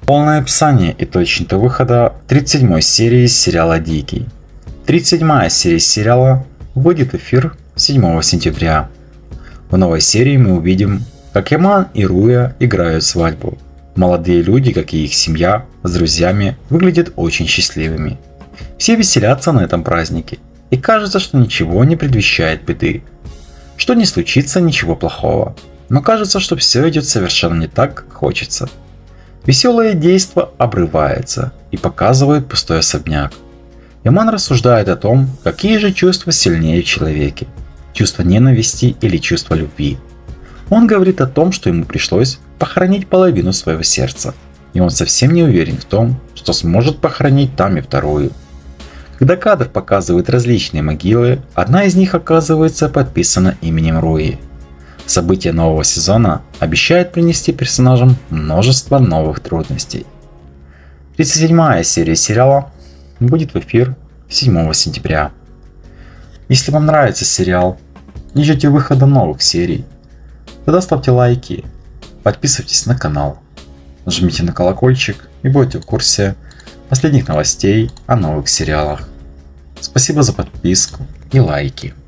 Полное описание и точная дата выхода 37 серии сериала «Дикий». 37 серия сериала выйдет в эфир 7 сентября. В новой серии мы увидим, как Яман и Руя играют свадьбу. Молодые люди, как и их семья, с друзьями, выглядят очень счастливыми. Все веселятся на этом празднике, и кажется, что ничего не предвещает беды. Что не случится ничего плохого, но кажется, что все идет совершенно не так, как хочется. Веселое действо обрывается и показывает пустой особняк. Яман рассуждает о том, какие же чувства сильнее в человеке. Чувство ненависти или чувство любви. Он говорит о том, что ему пришлось похоронить половину своего сердца. И он совсем не уверен в том, что сможет похоронить там и вторую. Когда кадр показывает различные могилы, одна из них оказывается подписана именем Руи. События нового сезона обещают принести персонажам множество новых трудностей. 37 серия сериала будет в эфир 7 сентября. Если вам нравится сериал и ждете выхода новых серий, тогда ставьте лайки, подписывайтесь на канал, нажмите на колокольчик и будете в курсе последних новостей о новых сериалах. Спасибо за подписку и лайки.